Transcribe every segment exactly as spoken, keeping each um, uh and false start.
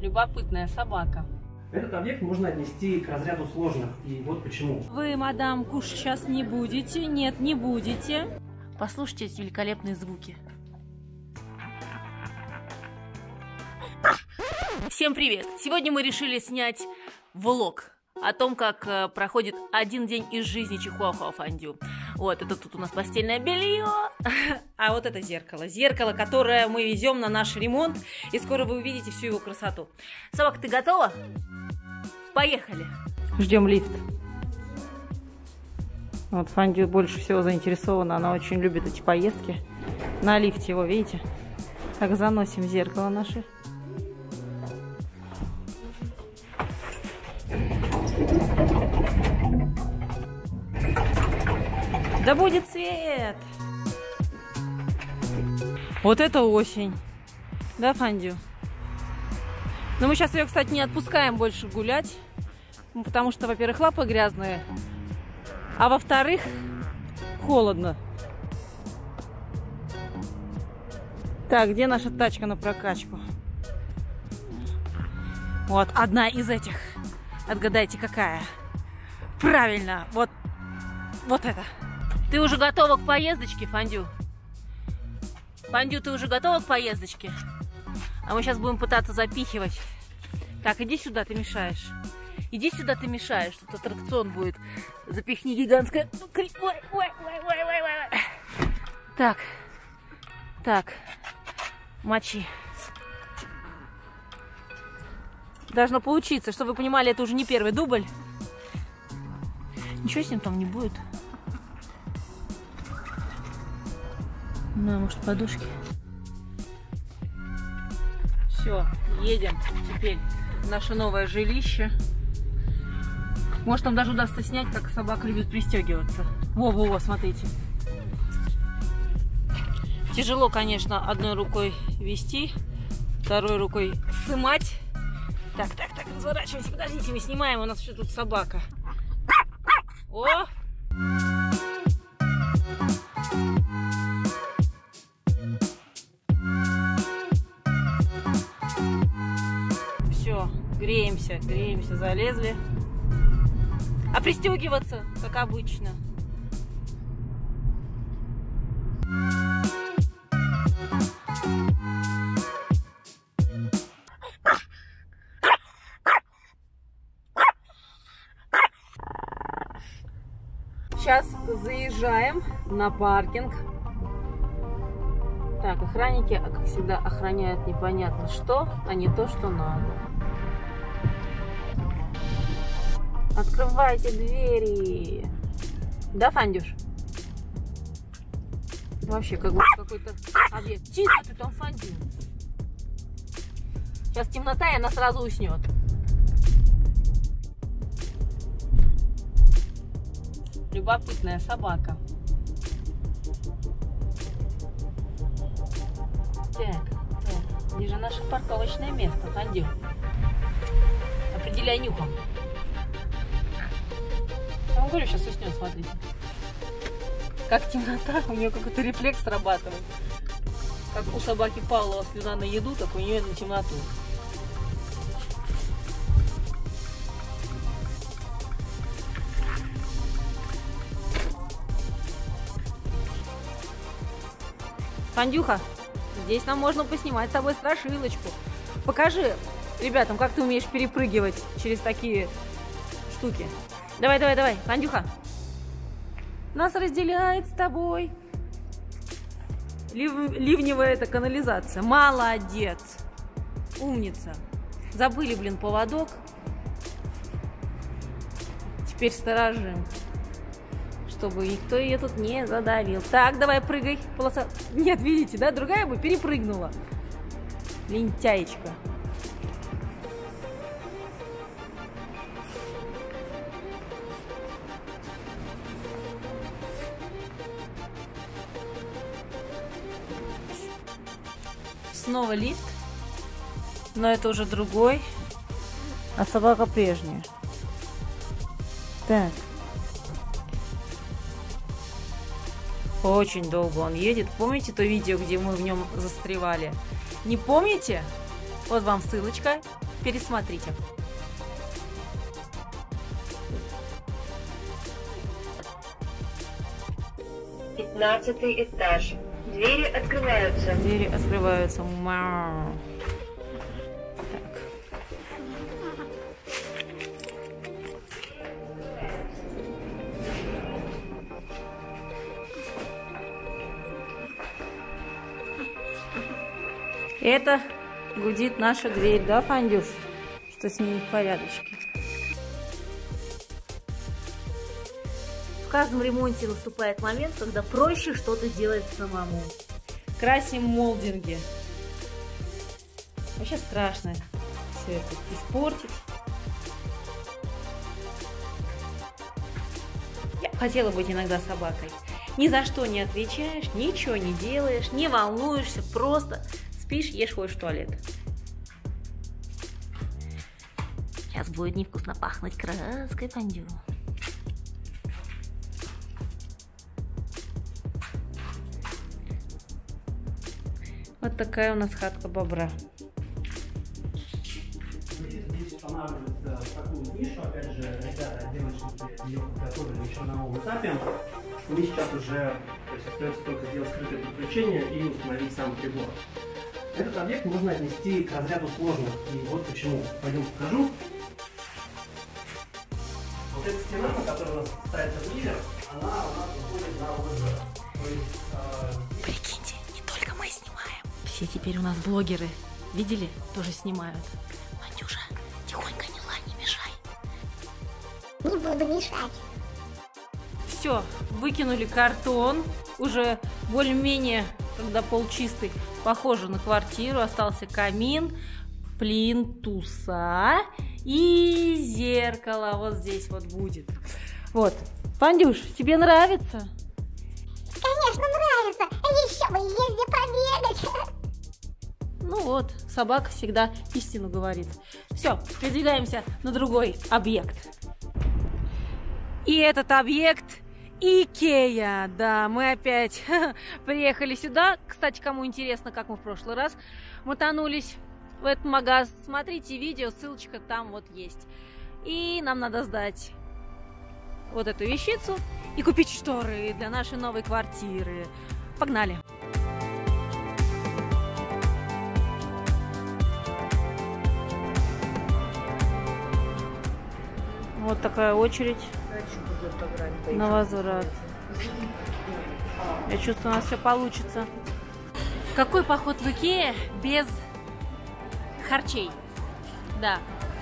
Любопытная собака. Этот объект можно отнести к разряду сложных, и вот почему. Вы, мадам, кушать сейчас не будете? Нет, не будете. Послушайте эти великолепные звуки. Всем привет! Сегодня мы решили снять влог о том, как э, проходит один день из жизни Чихуахуа Фондю. Вот, это тут у нас постельное белье, а вот это зеркало. Зеркало, которое мы везем на наш ремонт, и скоро вы увидите всю его красоту. Собака, ты готова? Поехали! Ждем лифт. Вот Фондю больше всего заинтересована, она очень любит эти поездки. На лифте его, видите? Так, заносим зеркало наше. Да будет свет! Вот это осень. Да, Фондю? Но мы сейчас ее, кстати, не отпускаем больше гулять. Потому что, во-первых, лапы грязные. А во-вторых, холодно. Так, где наша тачка на прокачку? Вот, одна из этих. Отгадайте, какая? Правильно, вот, вот это. Ты уже готова к поездочке, Фондю? Фондю, ты уже готова к поездочке? А мы сейчас будем пытаться запихивать. Так, иди сюда, ты мешаешь. Иди сюда, ты мешаешь. Тут аттракцион будет. Запихни гигантское. Ой, ой, ой, ой, ой, ой. Так, так, мочи. Должно получиться, чтобы вы понимали, это уже не первый дубль. Ничего с ним там не будет. Ну, может, подушки. Все, едем теперь в наше новое жилище. Может, нам даже удастся снять, как собака любит пристегиваться. Во-во-во, смотрите. Тяжело, конечно, одной рукой вести, второй рукой сымать. Так, так, так, разворачивайся, подождите, мы снимаем, у нас еще тут собака. О! Все, греемся, греемся, залезли. А пристегиваться, как обычно. Сейчас заезжаем на паркинг. Так, охранники, как всегда, охраняют непонятно что, а не то, что надо. Открывайте двери. Да, Фондюш? Вообще, как будто какой-то объект. Тихо ты там, Фондю. Сейчас темнота, и она сразу уснет. Любопытная собака. Так, так, где же наше парковочное место, Фондю? Определяй нюхом. Я вам говорю, сейчас уснет, смотрите. Как темнота, у нее какой-то рефлекс срабатывает. Как у собаки Павлова слюна на еду, так у нее на темноту. Фондюха, здесь нам можно поснимать с тобой страшилочку. Покажи ребятам, как ты умеешь перепрыгивать через такие штуки. Давай, давай, давай, Фондюха. Нас разделяет с тобой Лив... ливневая эта канализация. Молодец. Умница. Забыли, блин, поводок. Теперь сторожим, чтобы никто ее тут не задавил. Так, давай, прыгай. Полоса... Нет, видите, да? Другая бы перепрыгнула. Лентяечка. Снова лифт. Но это уже другой. А собака прежняя. Так. Очень долго он едет. Помните то видео, где мы в нем застревали? Не помните? Вот вам ссылочка. пересмотрите. Пятнадцатый этаж. Двери открываются. Двери открываются. Мяу. Так. Это гудит наша дверь, да, Фандюш? Что с ней в порядочке? В каждом ремонте наступает момент, когда проще что-то делать самому. Красим молдинги. Вообще страшно все это испортить. Я хотела быть иногда собакой. Ни за что не отвечаешь, ничего не делаешь, не волнуешься, просто спишь, ешь, ходишь в туалет. Сейчас будет невкусно пахнуть краской, Фандю. Вот такая у нас хатка бобра. Здесь устанавливается такую нишу, опять же, ребята, девочки ее подготовили еще на новом этапе. Мы сейчас уже, то есть остается только сделать скрытое подключение и установить сам прибор. Этот объект можно отнести к разряду сложных. И вот почему. Пойдем покажу. Вот эта стена, на которой у нас ставится близер, она у нас выходит на ОВЖ. То есть, э... Прикиньте, не только мы снимаем. Все теперь у нас блогеры. Видели? Тоже снимают. Вандюша, тихонько не лай, не мешай. Не буду мешать. Все, выкинули картон. Уже более-менее, когда пол чистый, похоже на квартиру. Остался камин, плинтуса и зеркало. Вот здесь вот будет. Вот. Фандюш, тебе нравится? Конечно, нравится. Еще бы езде побегать. Ну вот, собака всегда истину говорит. Все, передвигаемся на другой объект. И этот объект Икея. Да, мы опять приехали сюда. Кстати, кому интересно, как мы в прошлый раз мотанулись в этот магаз, смотрите видео, ссылочка там вот есть. И нам надо сдать вот эту вещицу и купить шторы для нашей новой квартиры. Погнали! Вот такая очередь на возврат. Я чувствую, у нас все получится. Какой поход в Икее без харчей? Да.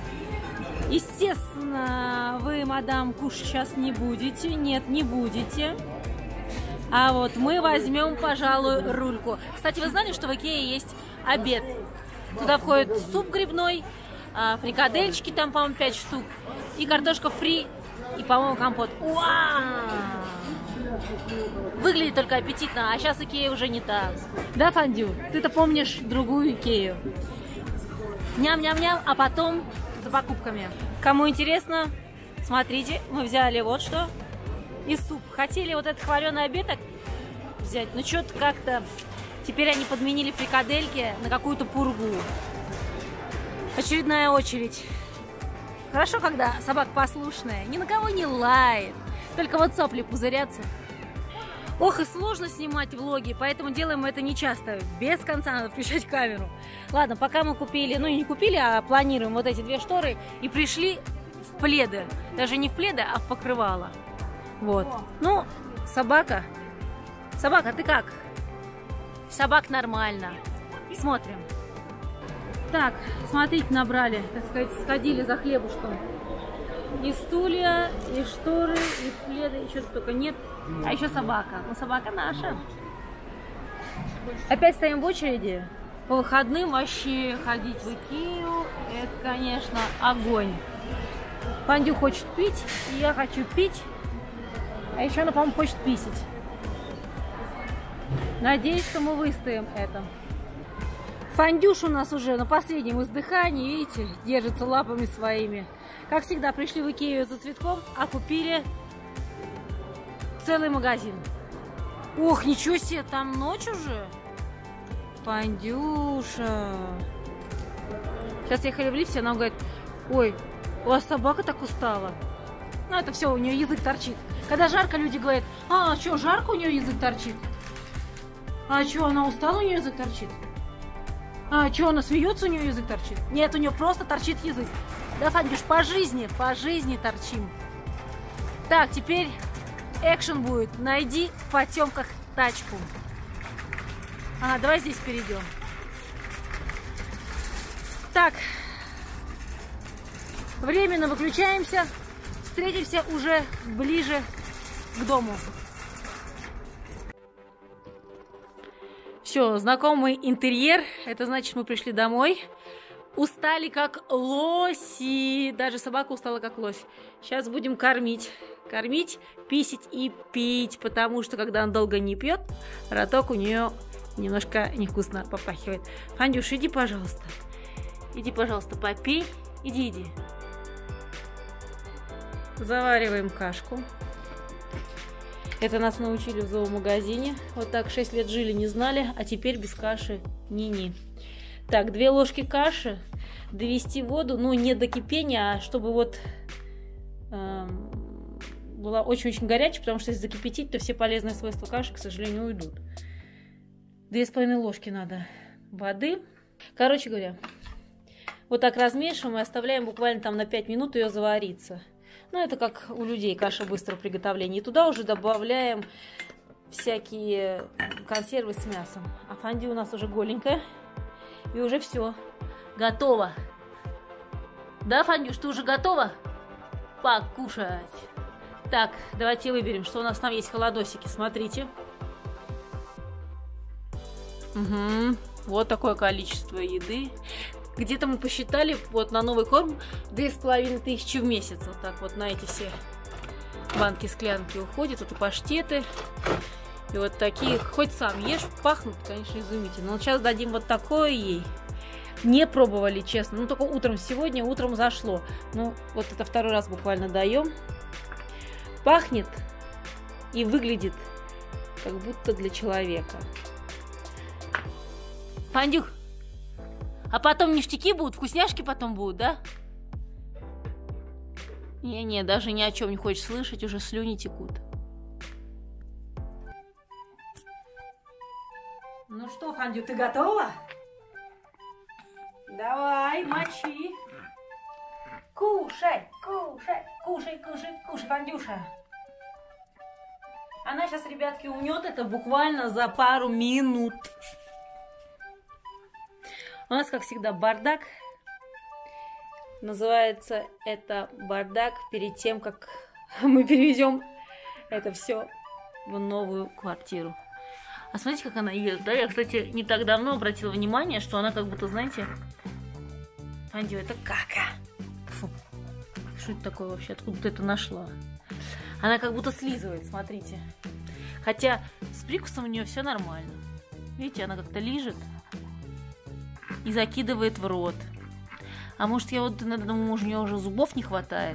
Естественно, вы, мадам, кушать сейчас не будете. Нет, не будете. А вот мы возьмем, пожалуй, рульку. Кстати, вы знали, что в Икее есть обед? Туда входит суп грибной, фрикадельчики, там, по-моему, пять штук, и картошка фри, и, по-моему, компот. Уау! Выглядит только аппетитно, а сейчас Икея уже не та. Да, Фандю? Ты-то помнишь другую Икею. Ням-ням-ням, а потом за покупками. Кому интересно, смотрите, мы взяли вот что. И суп. Хотели вот этот хваленый обед взять, но что-то как-то... Теперь они подменили фрикадельки на какую-то пургу. Очередная очередь. Хорошо, когда собака послушная, ни на кого не лает. Только вот сопли пузырятся. Ох, и сложно снимать влоги, поэтому делаем это нечасто. Без конца надо включать камеру. Ладно, пока мы купили, ну не купили, а планируем вот эти две шторы. И пришли в пледы. Даже не в пледы, а в покрывало. Вот. Ну, собака. Собака, ты как? Собак нормально. Смотрим. Так, смотрите, набрали, так сказать, сходили за хлебушком. И стулья, и шторы, и пледы, и что-то только нет. А еще собака. Ну, собака наша. Опять стоим в очереди. По выходным вообще ходить в Икею, это, конечно, огонь. Фандю хочет пить, и я хочу пить. А еще она, по-моему, хочет писать. Надеюсь, что мы выстоим это. Фандюш у нас уже на последнем издыхании, видите, держится лапами своими. Как всегда, пришли в Икею за цветком, а купили целый магазин. Ох, ничего себе, там ночь уже. Фандюша. Сейчас ехали в лифте, она говорит: ой, у вас собака так устала. Ну, это все, у нее язык торчит. Когда жарко, люди говорят: а, что, жарко, у нее язык торчит? А что, она устала, у нее язык торчит? А что, она смеется, у нее язык торчит? Нет, у нее просто торчит язык. Да, Фандюш, по жизни, по жизни торчим. Так, теперь экшен будет. Найди в потемках тачку. А, давай здесь перейдем. Так, временно выключаемся. Встретимся уже ближе к дому. Все, знакомый интерьер. Это значит, мы пришли домой. Устали как лоси. Даже собака устала как лось. Сейчас будем кормить. Кормить, писить и пить. Потому что, когда она долго не пьет, роток у нее немножко невкусно попахивает. Фандюш, иди, пожалуйста. Иди, пожалуйста, попей. Иди, иди. Завариваем кашку. Это нас научили в зоомагазине. Вот так шесть лет жили, не знали, а теперь без каши ни-ни. Так, две ложки каши. Довести воду, ну не до кипения, а чтобы вот э, была очень-очень горячая, потому что если закипятить, то все полезные свойства каши, к сожалению, уйдут. Две с половиной ложки надо воды. Короче говоря, вот так размешиваем и оставляем буквально там на пять минут ее завариться. Ну, это как у людей каша быстрого приготовления. И туда уже добавляем всякие консервы с мясом. А фондю у нас уже голенькая. И уже все. Готово. Да, Фандюш, ты уже готова? Покушать. Так, давайте выберем, что у нас там есть холодосики. Смотрите. Угу. Вот такое количество еды. Где-то мы посчитали, вот на новый корм две с половиной тысячи в месяц. Вот так вот на эти все банки-склянки уходит. Вот и паштеты. И вот такие, хоть сам ешь, пахнут, конечно, изумительно. Но сейчас дадим вот такое ей. Не пробовали, честно. Ну, только утром сегодня, утром зашло. Ну, вот это второй раз буквально даем. Пахнет и выглядит как будто для человека. Фандюх, а потом ништяки будут, вкусняшки потом будут, да? Не-не, даже ни о чем не хочешь слышать, уже слюни текут. Ну что, Фандюх, ты готова? Давай, мочи. Кушай, кушай, кушай, кушай, кушай, Фандюша. Она сейчас, ребятки, умнет это буквально за пару минут. У нас, как всегда, бардак. Называется это бардак перед тем, как мы перевезем это все в новую квартиру. А смотрите, как она ест, да? Я, кстати, не так давно обратила внимание, что она как будто, знаете... Фандю, это кака. Фу. Что это такое вообще? Откуда ты это нашла? Она как будто слизывает, смотрите. Хотя с прикусом у нее все нормально. Видите, она как-то лижет и закидывает в рот. А может, я вот иногда думаю, может, у нее уже зубов не хватает.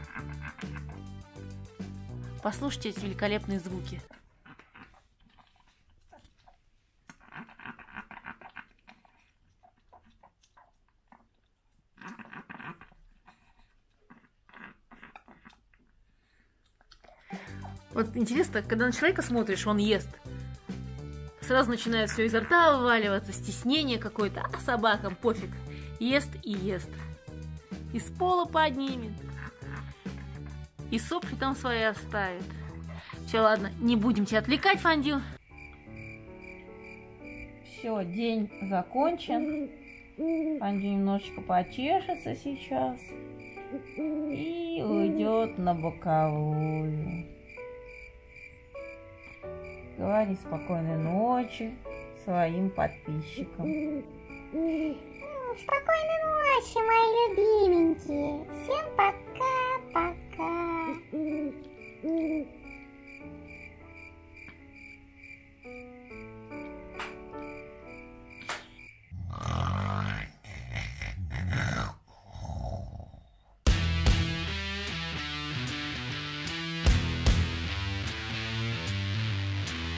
Послушайте эти великолепные звуки. Вот интересно, когда на человека смотришь, он ест. Сразу начинает все изо рта вываливаться, стеснение какое-то, а собакам пофиг. Ест и ест. И с пола поднимет. И сопли там свои оставит. Все, ладно, не будем тебя отвлекать, Фандю. Все, день закончен. Фандю немножечко почешется сейчас. И уйдет на боковую. Говори спокойной ночи своим подписчикам. Спокойной ночи, мои любименькие. Всем пока-пока.